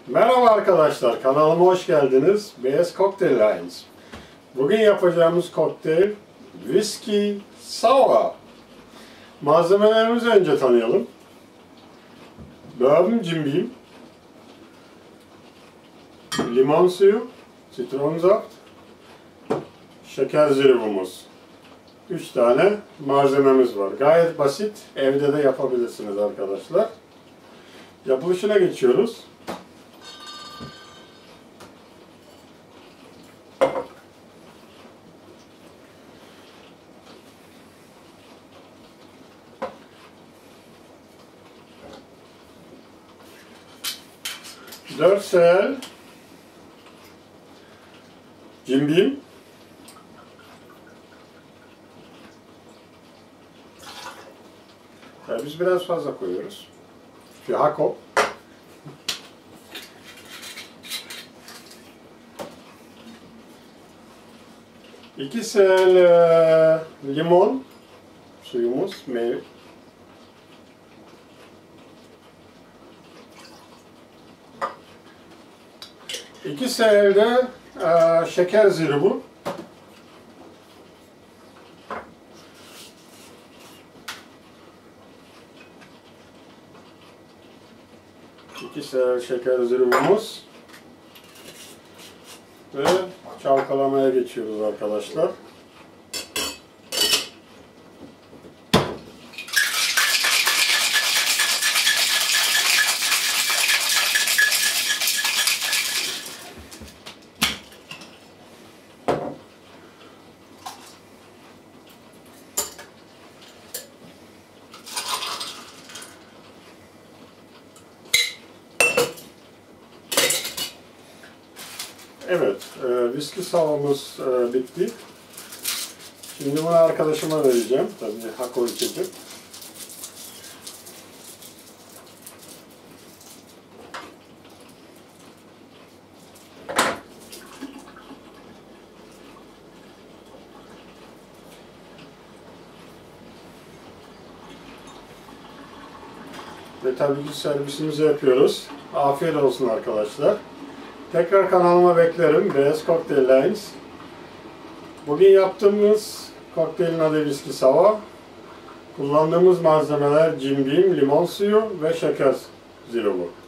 Merhaba arkadaşlar, kanalıma hoş geldiniz. BS Cocktail Lines. Bugün yapacağımız kokteyl Whiskey Sour. Malzemelerimizi önce tanıyalım. Bourbon Jim Beam, limon suyu, sitronzaft, şeker zirvumuz. 3 tane malzememiz var. Gayet basit, evde de yapabilirsiniz arkadaşlar. Yapılışına geçiyoruz. Dört cl Jim Beam, biz biraz fazla koyuyoruz. Fiyako, 2 cl limon suyumuz, meyve. 2 cl de şeker zirubu. Şeker zirvumuz ve çalkalamaya geçiyoruz arkadaşlar. Evet, viski salımız bitti. Şimdi bunu arkadaşıma vereceğim. Tabii hako içecek. Ve tabii ki servisimizi yapıyoruz. Afiyet olsun arkadaşlar. Tekrar kanalıma beklerim. BS Cocktail Lines. Bugün yaptığımız kokteylin adı Whiskey Sour. Kullandığımız malzemeler Jim Beam, limon suyu ve şeker zirubu.